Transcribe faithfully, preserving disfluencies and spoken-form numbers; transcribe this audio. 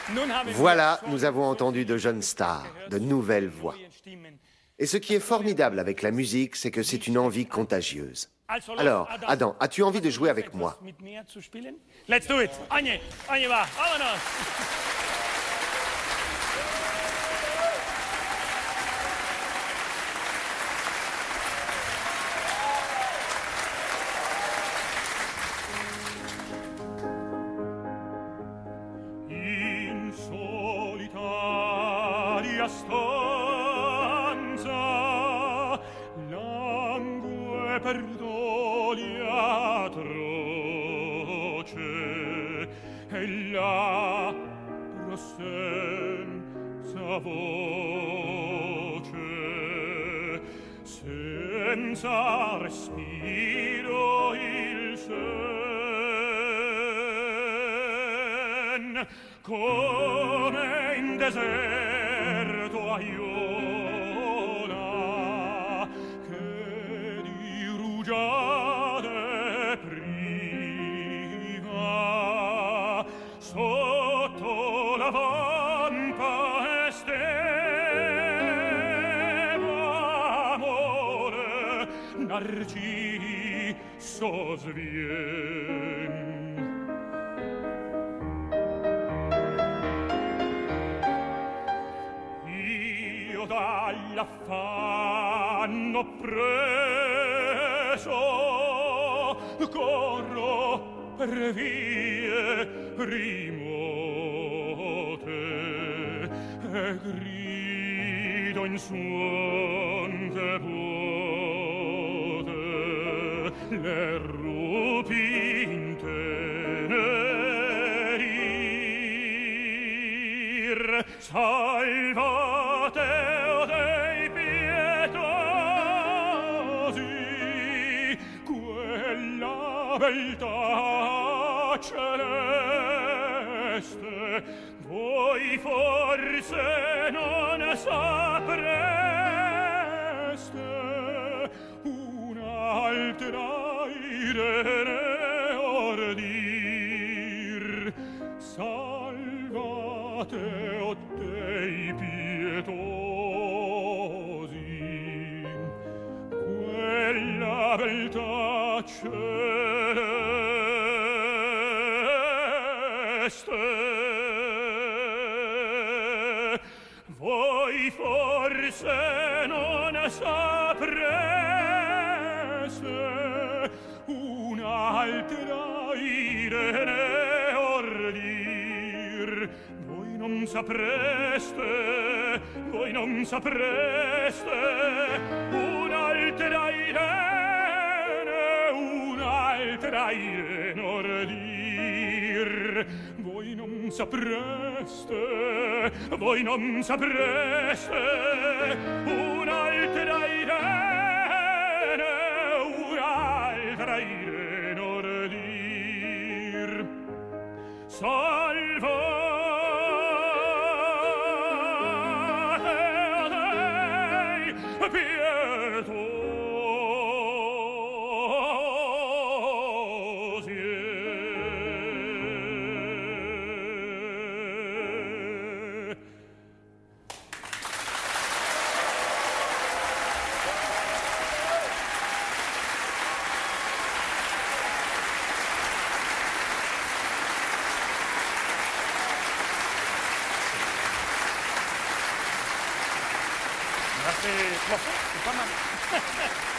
Voilà, nous avons entendu de jeunes stars, de nouvelles voix. Et ce qui est formidable avec la musique, c'est que c'est une envie contagieuse. Alors, Adam, as-tu envie de jouer avec moi? Let's do it. Ogni, ogni va, vámonos. In solitaria stanza, langue per doli atroce, e la senza voce, senza respiro il sen, come in deserto aiola, che di rugiade priva, sotto la vampa esteva amore, narciso svien. Io dall'affanno preso corro per vie rimote e grido in suon che puote le rupi intenerir. Salvate o dei pietosi quella beltà celeste, voi forse non sapreste un'altra Irene ordir. Salvate o dei pietosi quella beltà celeste, voi forse non sapreste un'altra Irene ordir. Voi non sapreste, voi non sapreste un'altra Irene, un'altra Irene ordir. Voi non sapreste, voi non sapreste un'altra Irene, un'altra Irene ordir. Salvate o dei pietosi. Merci. C'est pas mal.